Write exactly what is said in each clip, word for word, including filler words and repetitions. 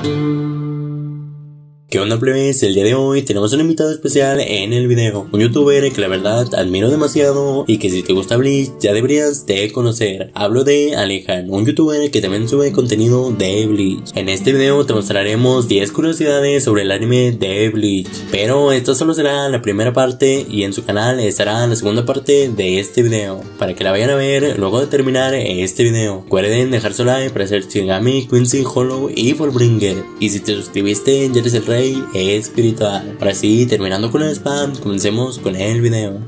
¿Qué onda, plebes? El día de hoy tenemos un invitado especial en el video, un youtuber que la verdad admiro demasiado y que si te gusta Bleach ya deberías de conocer. Hablo de Alejan, un youtuber que también sube contenido de Bleach. En este video te mostraremos diez curiosidades sobre el anime de Bleach, pero esta solo será la primera parte y en su canal estará la segunda parte de este video, para que la vayan a ver luego de terminar este video. Recuerden dejar su like para hacer Shinigami, Quincy, Hollow y Fullbringer, y si te suscribiste ya eres el rey espiritual. Ahora sí, terminando con el spam, comencemos con el video.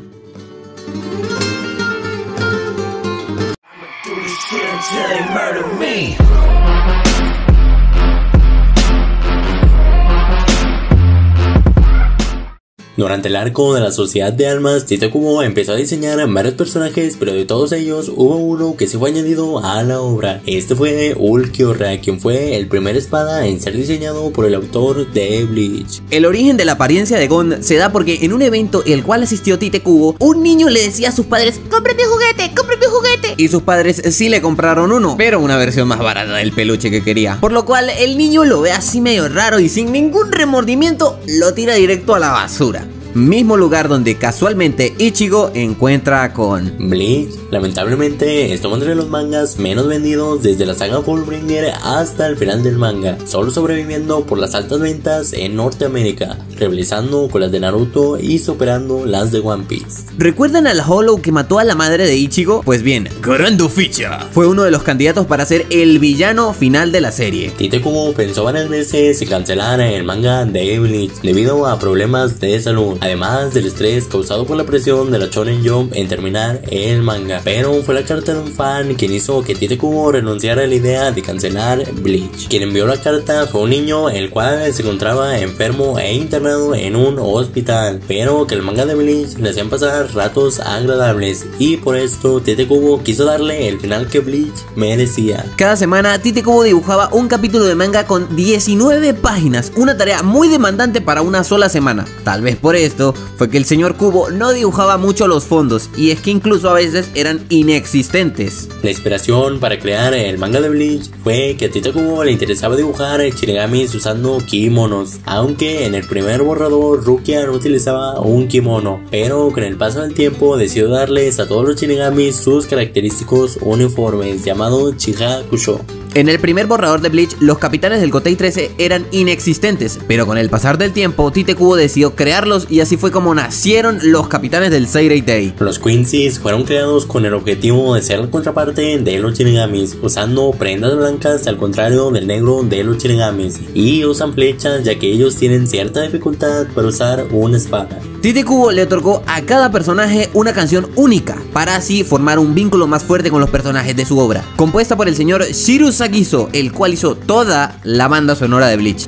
Durante el arco de la Sociedad de Almas, Tite Kubo empezó a diseñar varios personajes, pero de todos ellos hubo uno que se fue añadido a la obra. Este fue Ulquiorra, quien fue el primer espada en ser diseñado por el autor de Bleach. El origen de la apariencia de Gon se da porque en un evento el cual asistió Tite Kubo, un niño le decía a sus padres: ¡cómprame un juguete! ¡cómprame un juguete! Y sus padres sí le compraron uno, pero una versión más barata del peluche que quería. Por lo cual el niño lo ve así medio raro y sin ningún remordimiento lo tira directo a la basura. Mismo lugar donde casualmente Ichigo encuentra con Bleach. Lamentablemente estuvo entre los mangas menos vendidos desde la saga Fullbringer hasta el final del manga, solo sobreviviendo por las altas ventas en Norteamérica, rivalizando con las de Naruto y superando las de One Piece. ¿Recuerdan al Hollow que mató a la madre de Ichigo? Pues bien, Kurando Ficha fue uno de los candidatos para ser el villano final de la serie. Tite Kubo pensó varias veces en cancelar el manga de Bleach debido a problemas de salud, además del estrés causado por la presión de la Shonen Jump en terminar el manga. Pero fue la carta de un fan quien hizo que Tite Kubo renunciara a la idea de cancelar Bleach. Quien envió la carta fue un niño el cual se encontraba enfermo e internado en un hospital, pero que el manga de Bleach le hacían pasar ratos agradables, y por esto Tite Kubo quiso darle el final que Bleach merecía. Cada semana Tite Kubo dibujaba un capítulo de manga con diecinueve páginas, una tarea muy demandante para una sola semana. Tal vez por esto fue que el señor Kubo no dibujaba mucho los fondos, y es que incluso a veces eran inexistentes. La inspiración para crear el manga de Bleach fue que a Tite Kubo le interesaba dibujar shinigamis usando kimonos, aunque en el primer borrador Rukia no utilizaba un kimono, pero con el paso del tiempo decidió darles a todos los shinigamis sus característicos uniformes llamados Chihakusho. En el primer borrador de Bleach, los capitanes del Gotei trece eran inexistentes, pero con el pasar del tiempo, Tite Kubo decidió crearlos y así fue como nacieron los capitanes del Seireitei. Los Quincy's fueron creados con el objetivo de ser la contraparte de los shinigamis, usando prendas blancas al contrario del negro de los shinigamis, y usan flechas ya que ellos tienen cierta dificultad para usar una espada. Tite Kubo le otorgó a cada personaje una canción única, para así formar un vínculo más fuerte con los personajes de su obra, compuesta por el señor Shiru Sagiso, el cual hizo toda la banda sonora de Bleach.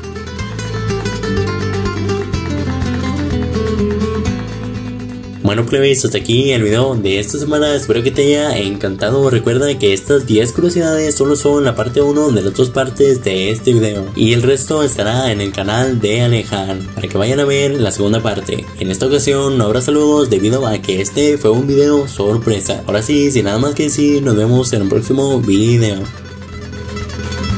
Bueno, plebes, hasta aquí el video de esta semana, espero que te haya encantado. Recuerda que estas diez curiosidades solo son la parte uno de las dos partes de este video, y el resto estará en el canal de Alejan, para que vayan a ver la segunda parte. En esta ocasión no habrá saludos debido a que este fue un video sorpresa. Ahora sí, sin nada más que decir, nos vemos en el próximo video.